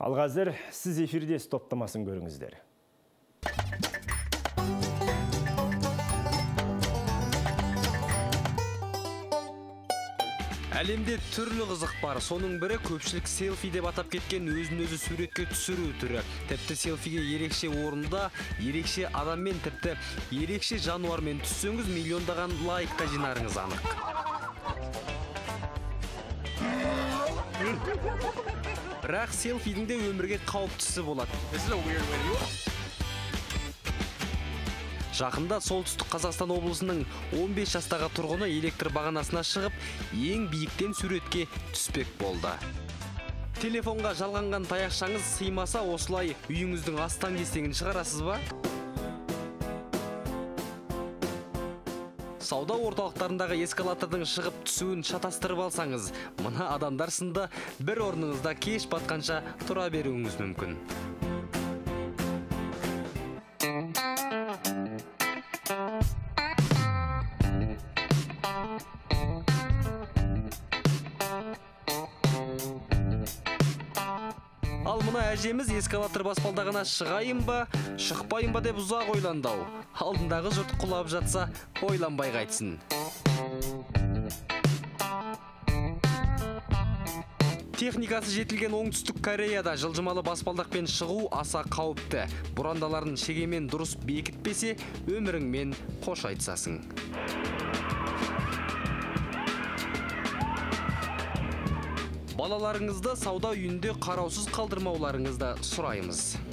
Ал қазір сіз эфирде топтамасын көріңіздер. Әлемде түрлі қызық бар. Соның бірі көпшілік селфи деп атап кеткен өзін-өзі суретке түсіру түрі. Тіпті селфиге ерекше орында, ерекше адаммен, тіпті ерекше жануармен түссеңіз, миллиондаған лайкқа жинарыңыз анық. Бірақ селфидің де өмірге қауіптісі болады. Жақында солтүстік Қазақстан облысының 15 жастағы тұрғыны электр бағанасына шығып, ең биіктен суретке түспек болды. Телефонға жалғанған таяқшаңыз сыймаса, осылай үйіңіздің астан кестеңін шығарасыз ба? Сауда орталықтарындағы эскалатордың шығып түсуін шатастырып алсаңыз, мына адамдар сынды бір орныңызда кеш батқанша тұра беруіңіз мүмкін. Ал мына әжеміз эскалатор баспалдағына шығайын ба, шықпайын ба деп ұзақ ойландау. Алдындағы жұрт құлап жатса, ойланбай қайтсын. Техникасы жетілген оңтүстік Кореяда жылжымалы баспалдақпен шығу аса қауіпті. Бұрандаларын шегемен дұрыс бекітпесе, өміріңмен қош айтсасың. Балаларыңызды сауда үйінде қараусыз қалдырмауларыңызды сұраймыз.